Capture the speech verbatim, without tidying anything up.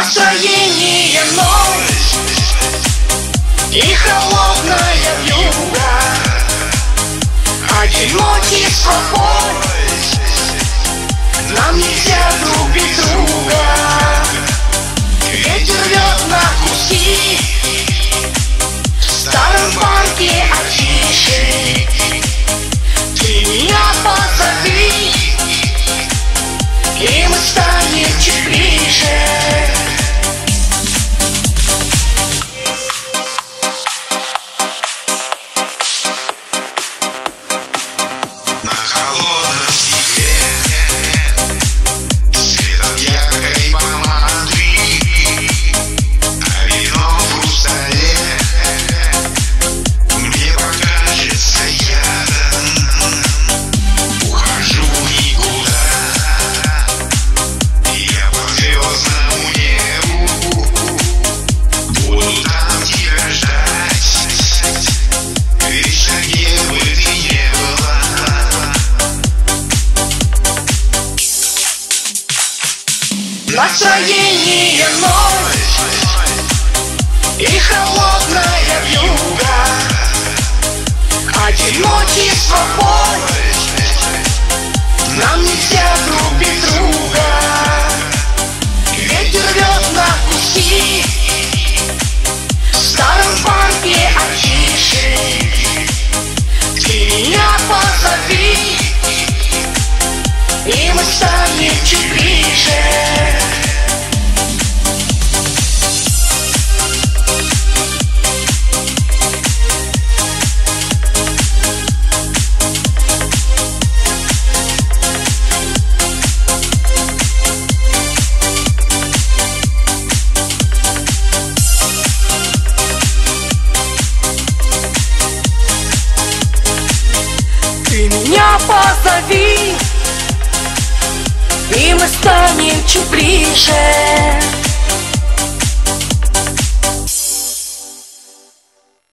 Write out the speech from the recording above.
Настроение ночь и холодная вьюга, одиночество боль, нам нельзя друг без друга. Ветер рвет на куски в старом парке афиши. Ты меня позови, и мы станем чуть ближе. На холодном стекле светом яркой помады, а вино в хрустале мне покажется ядом. Ухожу никуда, я по звездному небу буду там тебя ждать, вечно где бы ты не была. Настроение ночь и холодная вьюга, одиночество боль, нам нельзя друг без друга. Ветер рвет на куски в старом парке афиши. Ты меня позови, и мы станем чуть ближе. Ты меня позови, и мы станем чуть ближе.